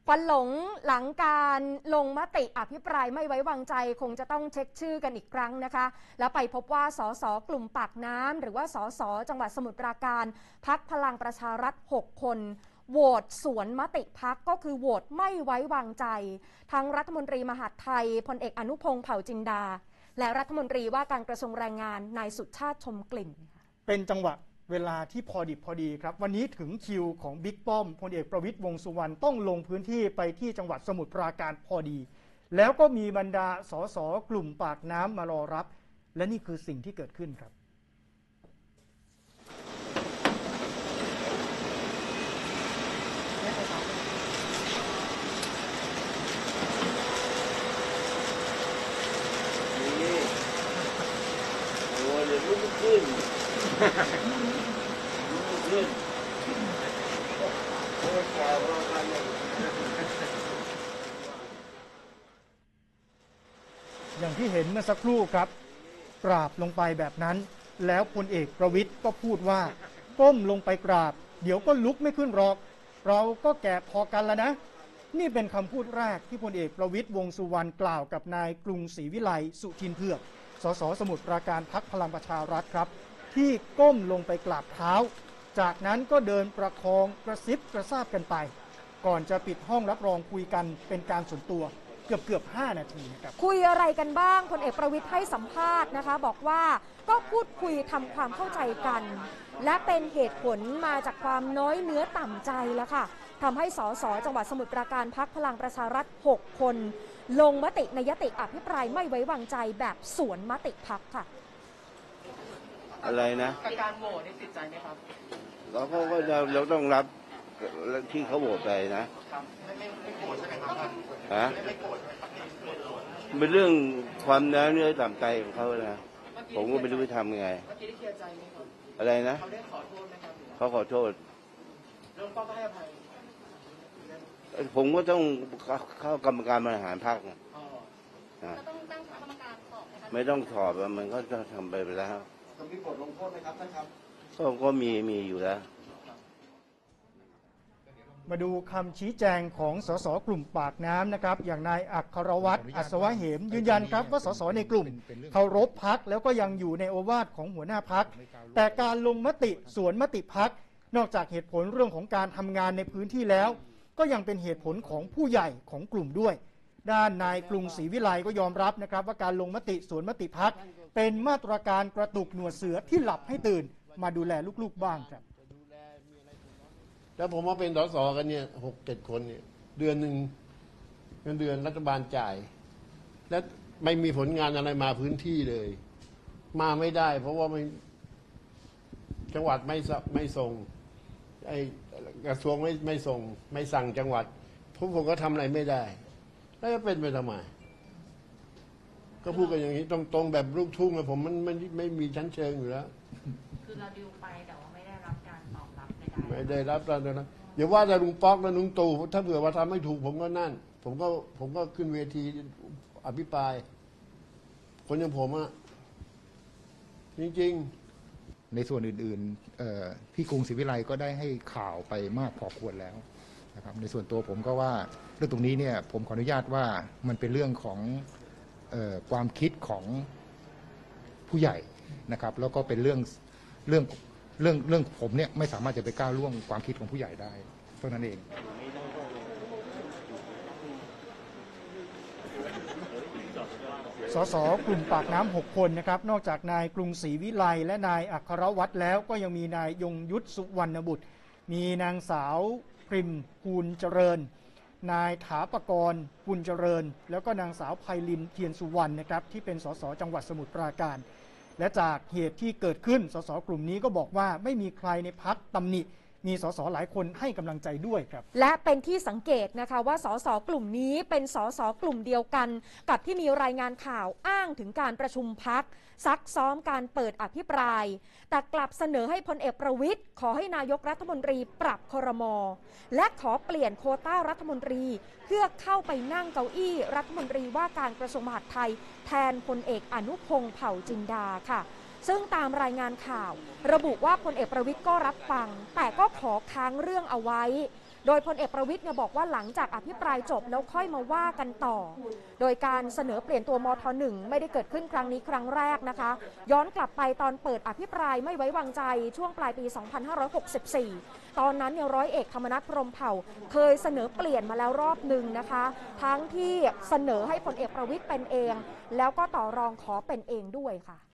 ควันหลงหลังการลงมติอภิปรายไม่ไว้วางใจคงจะต้องเช็คชื่อกันอีกครั้งนะคะแล้วไปพบว่าสสกลุ่มปากน้ำหรือว่าสสจังหวัดสมุทรปราการพรรคพลังประชารัฐ6 คนโหวตสวนมติพรรคก็คือโหวตไม่ไว้วางใจทั้งรัฐมนตรีมหาดไทยพลเอกอนุพงษ์เผ่าจินดาและรัฐมนตรีว่าการกระทรวงแรงงานนายสุชาติชมกลิ่นเป็นจังหวะเวลาที่พอดิบพอดีครับวันนี้ถึงคิวของบิ๊กป้อมพลเอกประวิตรวงษ์สุวรรณต้องลงพื้นที่ไปที่จังหวัดสมุทรปราการพอดีแล้วก็มีบรรดาสสกลุ่มปากน้ำมารอรับและนี่คือสิ่งที่เกิดขึ้นครับนี่โอ้ยเดี๋ยวลุกขึ้นอย่างที่เห็นเมื่อสักครู่ครับกราบลงไปแบบนั้นแล้วพลเอกประวิตรก็พูดว่าก้มลงไปกราบเดี๋ยวก็ลุกไม่ขึ้นหรอกเราก็แก่พอกันแล้วนะนี่เป็นคำพูดแรกที่พลเอกประวิตรวงษ์สุวรรณกล่าวกับนายกรุงศรีวิไลสุทินเผือกสสสมุทรปราการพรรคพลังประชารัฐครับที่ก้มลงไปกราบเท้าจากนั้นก็เดินประคองกระซิบกระซาบกันไปก่อนจะปิดห้องรับรองคุยกันเป็นการส่วนตัวเกือบ5 นาทีครับคุยอะไรกันบ้างพลเอกประวิตรให้สัมภาษณ์นะคะบอกว่าก็พูดคุยทำความเข้าใจกันและเป็นเหตุผลมาจากความน้อยเนื้อต่ำใจแล้วค่ะทำให้สสจังหวัดสมุทรปราการพรรคพลังประชารัฐ6 คนลงมติในยติอภิปรายไม่ไว้วางใจแบบสวนมติพรรคค่ะอะไรนะการโหวตนี่ติดใจไหมครับเราต้องรับที่เขาโหวตไปนะไม่โกรธใช่ไหมครับฮะไม่โกรธเป็นเรื่องความน้อยเนื้อต่ำใจของเขานะผมก็ไม่รู้จะทำยังไงเมื่อกี้ได้เคลียร์ใจไหมครับอะไรนะเขาได้ขอโทษไหมครับเขาขอโทษเรื่องป้องก็ให้อภัยผมก็ต้องเข้ากรรมการบริหารพรรคจะต้องตั้งกรรมการสอบนะคะไม่ต้องสอบมันก็จะทำไปแล้วจะมีบทลงโทษไหมครับท่านครับก็มีอยู่แล้วมาดูคำชี้แจงของสสกลุ่มปากน้ำนะครับอย่างนายอัครวัตรอัศวะเหมยืนยันครับว่าสสในกลุ่มเคารพพรรคแล้วก็ยังอยู่ในโอวาทของหัวหน้าพรรคแต่การลงมติสวนมติพรรคนอกจากเหตุผลเรื่องของการทำงานในพื้นที่แล้วก็ยังเป็นเหตุผลของผู้ใหญ่ของกลุ่มด้วยด้านนายกรุงศรีวิไลก็ยอมรับนะครับว่าการลงมติสวนมติพรรคเป็นมาตรการกระตุกหนวดเสือที่หลับให้ตื่นมาดูแลลูกๆบ้างครับแล้วผมมาเป็นสสกันเนี่ย6-7 คนเนี่ยเดือนหนึ่งเงินเดือนรัฐบาลจ่ายและไม่มีผลงานอะไรมาพื้นที่เลยมาไม่ได้เพราะว่าไม่จังหวัดไม่ส่งไอ้กระทรวงไม่ส่งไม่สั่งจังหวัดผมก็ทำอะไรไม่ได้แล้วจะเป็นไปทำไมก็พูดกันอย่างนี้ตรงแบบลูกทุ่งผมมันไม่มีชั้นเชิงอยู่แล้วคือเราดิวไปแต่ว่าไม่ได้รับการตอบรับไม่ได้รับการนะเดี๋ยวว่าแต่ลุงป๊อกและลุงตู่ถ้าเผื่อว่าทำไม่ถูกผมก็นั่นผมก็ขึ้นเวทีอภิปรายคนอย่างผมอะจริงๆในส่วนอื่นๆพี่กรุงศรีวิไลก็ได้ให้ข่าวไปมากพอควรแล้วนะครับในส่วนตัวผมก็ว่าเรื่องตรงนี้เนี่ยผมขออนุญาตว่ามันเป็นเรื่องของความคิดของผู้ใหญ่นะครับแล้วก็เป็นเรื่องผมเนี่ยไม่สามารถจะไปก้าวล่วงความคิดของผู้ใหญ่ได้เท่านั้นเองสสกลุ่มปากน้ำ6 คนนะครับนอกจากนายกรุงศรีวิไลและนายอัครวัตรแล้วก็ยังมีนายยงยุทธสุวรรณบุตรมีนางสาวพริมภูลเจริญนายถาปกรณ์ภูลเจริญแล้วก็นางสาวไพลินเทียนสุวรรณนะครับที่เป็นสสจังหวัดสมุทรปราการและจากเหตุที่เกิดขึ้นสสกลุ่มนี้ก็บอกว่าไม่มีใครในพรรคตำหนิมีสสหลายคนให้กำลังใจด้วยครับและเป็นที่สังเกตนะคะว่าสสกลุ่มนี้เป็นสสกลุ่มเดียวกันกับที่มีรายงานข่าวอ้างถึงการประชุมพรรคซักซ้อมการเปิดอภิปรายแต่กลับเสนอให้พลเอกประวิตรขอให้นายกรัฐมนตรีปรับครม.และขอเปลี่ยนโควต้ารัฐมนตรีเพื่อเข้าไปนั่งเก้าอี้รัฐมนตรีว่าการกระทรวงมหาดไทยแทนพลเอกอนุพงษ์เผ่าจินดาค่ะซึ่งตามรายงานข่าวระบุว่าพลเอกประวิตรก็รับฟังแต่ก็ขอค้างเรื่องเอาไว้โดยพลเอกประวิตรเนี่ยบอกว่าหลังจากอภิปรายจบแล้วค่อยมาว่ากันต่อโดยการเสนอเปลี่ยนตัวมท.1 ไม่ได้เกิดขึ้นครั้งนี้ครั้งแรกนะคะย้อนกลับไปตอนเปิดอภิปรายไม่ไว้วางใจช่วงปลายปี 2564 ตอนนั้นเนี่ยร้อยเอกธรรมนัส พรหมเผ่าเคยเสนอเปลี่ยนมาแล้วรอบหนึ่งนะคะทั้งที่เสนอให้พลเอกประวิตรเป็นเองแล้วก็ต่อรองขอเป็นเองด้วยค่ะ